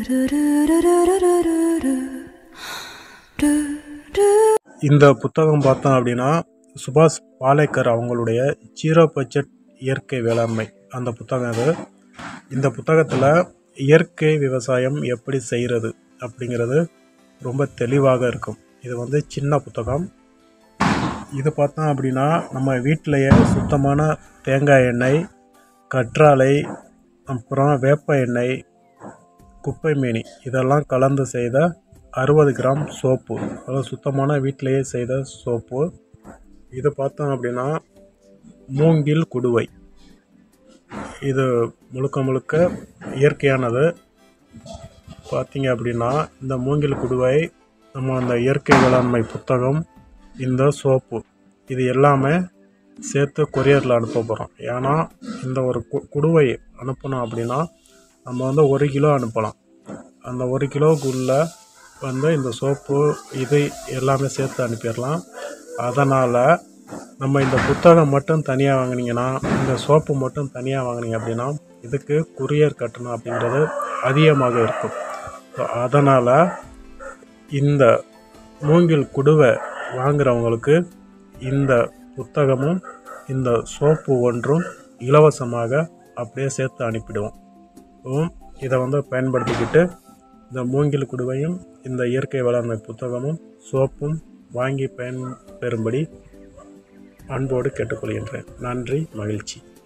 இந்த புத்தகம் பார்த்தோம் அப்படின்னா சுபாஷ் பாலேக்கர் அவங்களுடைய 0 பட்ஜெட் இயற்கை வேளாண்மை அந்த புத்தகம் அது. இந்த புத்தகத்தில் இயற்கை விவசாயம் எப்படி செய்கிறது அப்படிங்கிறது ரொம்ப தெளிவாக இருக்கும். இது சின்ன புத்தகம். இது பார்த்தோம் அப்படின்னா நம்ம வீட்டிலையே சுத்தமான தேங்காய் எண்ணெய், கற்றாழை, அப்புறம் வேப்ப எண்ணெய், குப்பை மேனி இதெல்லாம் கலந்து செய்த 60 கிராம் சோப்பு, அதாவது சுத்தமான வீட்டிலையே செய்த சோப்பு. இது பார்த்தோம் அப்படின்னா மூங்கில் குடுவை. இது முழுக்க முழுக்க இயற்கையானது. பார்த்தீங்க அப்படின்னா இந்த மூங்கில் குடுவை, நம்ம அந்த இயற்கை வேளாண்மை புத்தகம், இந்த சோப்பு இது எல்லாமே சேர்த்து கொரியரில் அனுப்ப போகிறோம். ஏன்னா இந்த ஒரு குடுவை அனுப்பணும் அப்படின்னா நம்ம 1 கிலோ அனுப்பலாம். அந்த 1 கிலோவுக்குள்ளே இந்த சோப்பு இது எல்லாமே சேர்த்து அனுப்பிடலாம். அதனால் நம்ம இந்த புத்தகம் மட்டும் தனியாக வாங்கினீங்கன்னா, இந்த சோப்பு மட்டும் தனியாக வாங்கினீங்க அப்படின்னா இதுக்கு கொரியர் கட்டணம் அப்படிங்கிறது அதிகமாக இருக்கும். ஸோ அதனால் இந்த மூங்கில் குடுவை வாங்குகிறவங்களுக்கு இந்த புத்தகமும் இந்த சோப்பு ஒன்றும் இலவசமாக அப்படியே சேர்த்து அனுப்பிடுவோம். இதை பயன்படுத்திக்கிட்டு இந்த மூங்கில் குடுவையும் இந்த இயற்கை வேளாண்மை புத்தகமும் சோப்பும் வாங்கி பயன்பெறும்படி அன்போடு கேட்டுக்கொள்கின்றேன். நன்றி, மகிழ்ச்சி.